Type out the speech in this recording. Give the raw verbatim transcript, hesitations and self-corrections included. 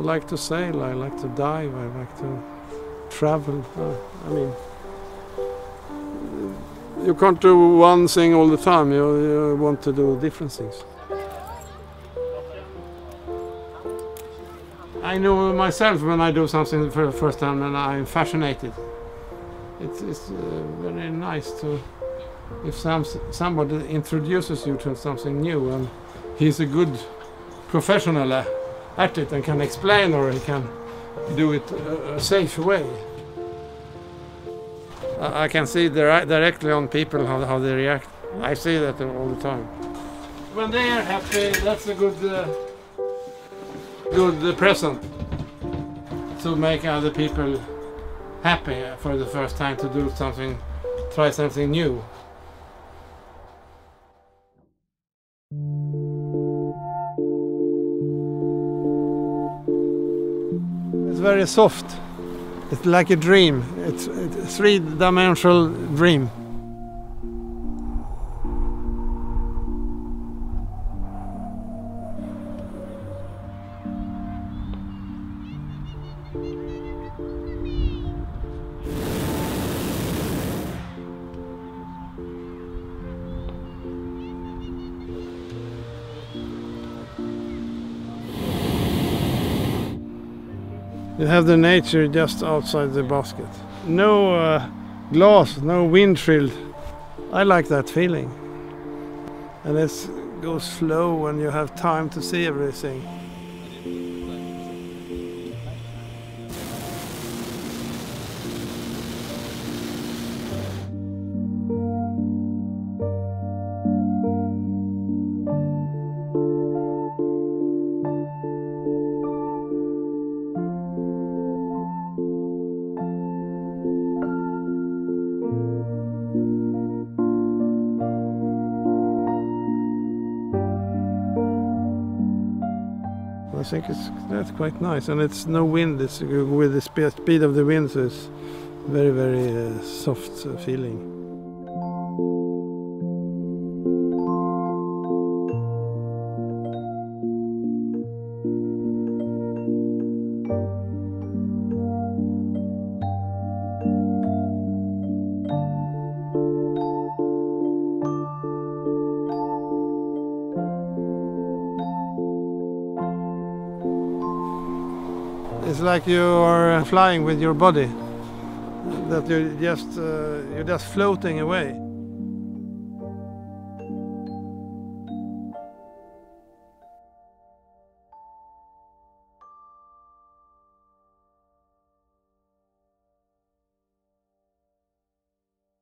like to sail, I like to dive, I like to travel. Uh, I mean, you can't do one thing all the time, you, you want to do different things. I know myself when I do something for the first time and I'm fascinated. It's, it's uh, very nice to, if some, somebody introduces you to something new and he's a good professional at it and can explain, or he can do it a, a safe way. I can see directly on people how, how they react. I see that all the time. When they are happy, that's a good, uh, good uh, present to make other people happy for the first time, to do something, try something new. It's very soft. It's like a dream. It's, it's a three-dimensional dream. You have the nature just outside the basket. No uh, glass, no windshield. I like that feeling. And it goes slow when you have time to see everything. I think it's that's quite nice, and it's no wind. It's with the speed of the wind, so it's very, very uh, soft uh, feeling. It's like you are flying with your body, that you're just, uh, you're just floating away.